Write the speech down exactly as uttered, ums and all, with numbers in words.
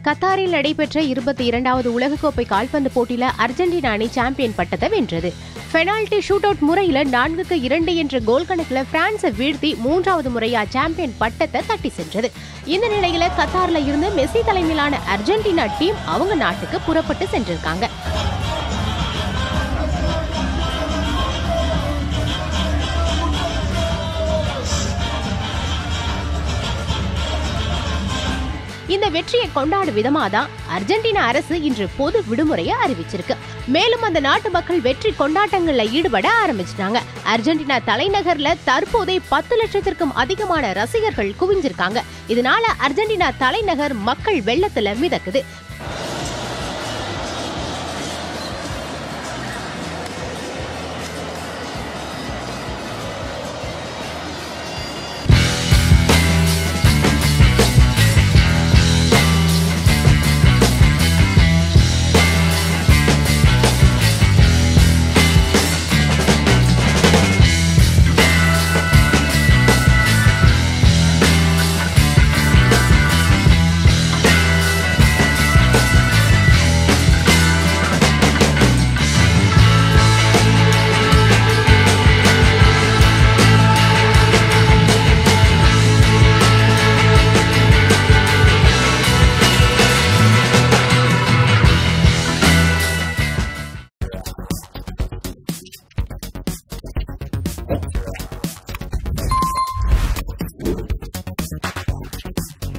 கத்தாரில் நடைபெற்ற இருபத்தி இரண்டாவது உலகக்கோப்பை கால்பந்து போட்டியில அர்ஜென்டினா அணி சாம்பியன் பட்டத்தை வென்றது. பெனால்டி ஷூட் அவுட் முறையில நான்குக்கு இரண்டு என்ற கோல் கணக்குல பிரான்ஸை வீழ்த்தி மூன்றாவது முறையா சாம்பியன் பட்டத்தை தட்டி சென்றது. இந்த நிலையில கத்தார்ல இருந்து மெஸ்ஸி தலைமையிலான அர்ஜென்டினா டீம் அவங்க நாட்டுக்கு புறப்பட்டு சென்றிருக்காங்க. இந்த வெற்றியை கொண்டாடும் விதமா தான் அர்ஜென்டினா அரசு இன்று பொது விடுமுறையை அறிவிச்சிருக்கு. மேலும் அந்த நாட்டு மக்கள் வெற்றி கொண்டாட்டங்கள்ல ஈடுபட ஆரம்பிச்சிட்டாங்க. அர்ஜென்டினா தலைநகர்ல தற்போதே பத்து லட்சத்திற்கும் அதிகமான ரசிகர்கள் குவிஞ்சிருக்காங்க. இதனால அர்ஜென்டினா தலைநகர் மக்கள் வெள்ளத்துல மிதக்குது.